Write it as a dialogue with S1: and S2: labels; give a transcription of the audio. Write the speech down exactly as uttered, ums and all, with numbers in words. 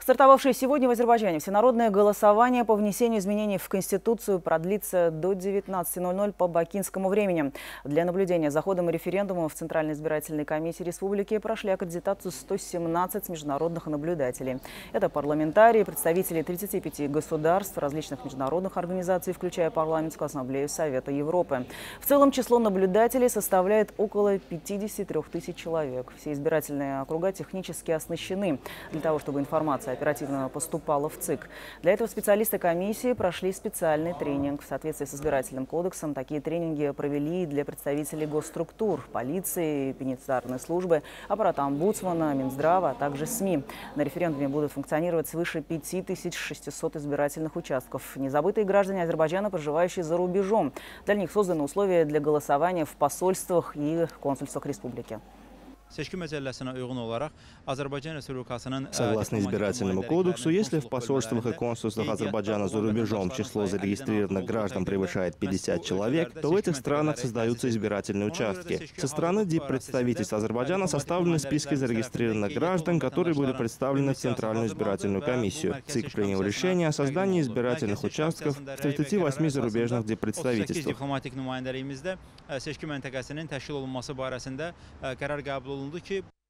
S1: Стартовавшее сегодня в Азербайджане всенародное голосование по внесению изменений в Конституцию продлится до девятнадцати ноль-ноль по бакинскому времени. Для наблюдения за ходом референдума в Центральной избирательной комиссии республики прошли аккредитацию сто семнадцать международных наблюдателей. Это парламентарии, представители тридцати пяти государств, различных международных организаций, включая Парламентскую ассамблею Совета Европы. В целом число наблюдателей составляет около пятидесяти трёх тысяч человек. Все избирательные округа технически оснащены для того, чтобы информация оперативно поступала в ЦИК. Для этого специалисты комиссии прошли специальный тренинг. В соответствии с избирательным кодексом такие тренинги провели для представителей госструктур, полиции, пенитенциарной службы, аппарата омбудсмана, Минздрава, а также СМИ. На референдуме будут функционировать свыше пяти тысяч шестисот избирательных участков. Незабытые граждане Азербайджана, проживающие за рубежом. Для них созданы условия для голосования в посольствах и консульствах республики.
S2: Согласно избирательному кодексу, если в посольствах и консульствах Азербайджана за рубежом число зарегистрированных граждан превышает пятьдесят человек, то в этих странах создаются избирательные участки. Со стороны диппредставительств Азербайджана составлены списки зарегистрированных граждан, которые были представлены в Центральную избирательную комиссию. ЦИК принял решение о создании избирательных участков в тридцати восьми зарубежных диппредставительствах.
S3: Olundu ki